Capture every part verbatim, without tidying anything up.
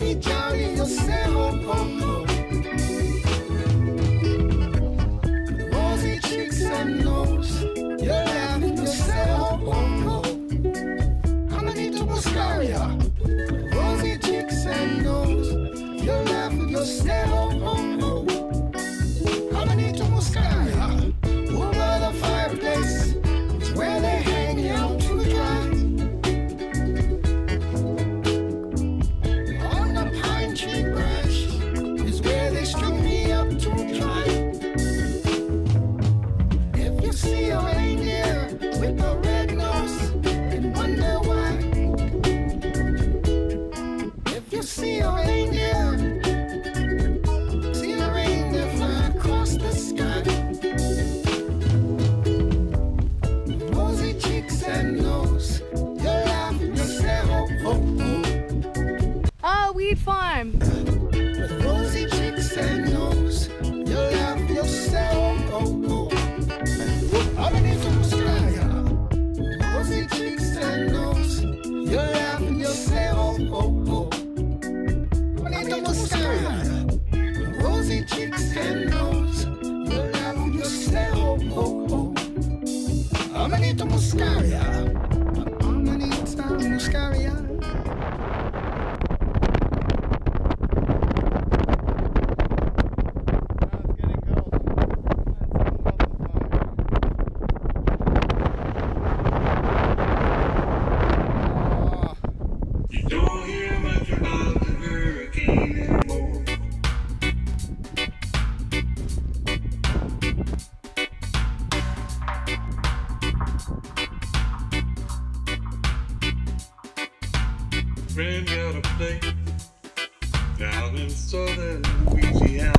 be jolly yourself. Oh, rosy cheeks and nose, you laugh yourself. Oh, I'm gonna need to mascara. Rosy cheeks and nose, you laugh yourself. Oh, I'm gonna need to mascara. Over the fireplace is where they hang out to dry. On the pine tree branch is where they string me up to dry. If you see a reindeer with a red nose and wonder why. If you see a reindeer, see a reindeer fly across the sky. Rosy cheeks and nose, you laugh yourself. Oh, oh. Oh, weed farm. With rosy cheeks and nose, you laugh yourself. Oh, oh. I'm gonna need to mascara. Rosy cheeks and nose, you laugh yourself. Oh, oh. I'm gonna need to mascara. Rosy cheeks and nose, you laugh yourself. Oh, oh. I'm gonna need to mascara. I'm gonna need some mascara. You don't hear much about the hurricane anymore. Friend got a place down in southern Louisiana.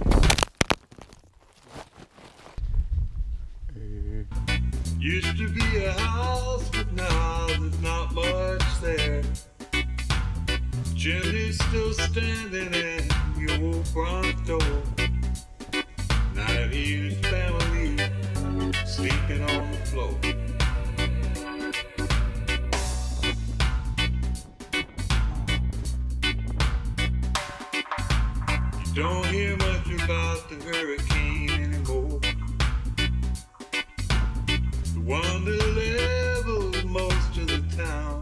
Used to be a house, but now there's not much there. Chimney's still standing at your old front door. Now here's family sleeping on the floor. You don't hear much about the hurricane anymore. The one that levels most of the town.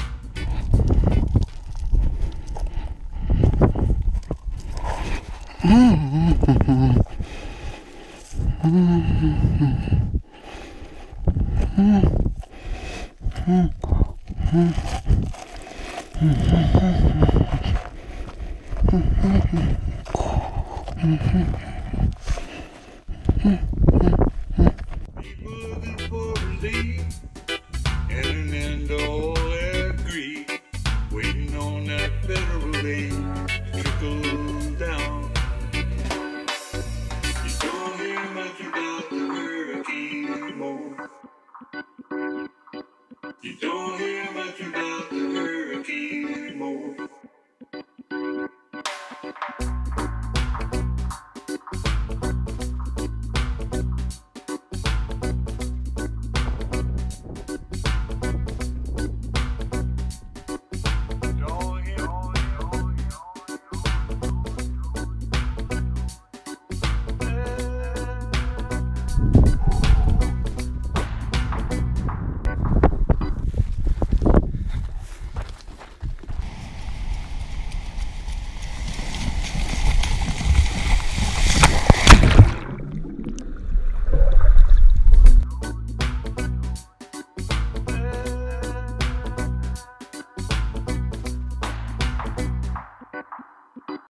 People looking for relief and an end to all their grief, waiting on that federal aid to trickle down. You don't hear much about the hurricane anymore. You don't hear much about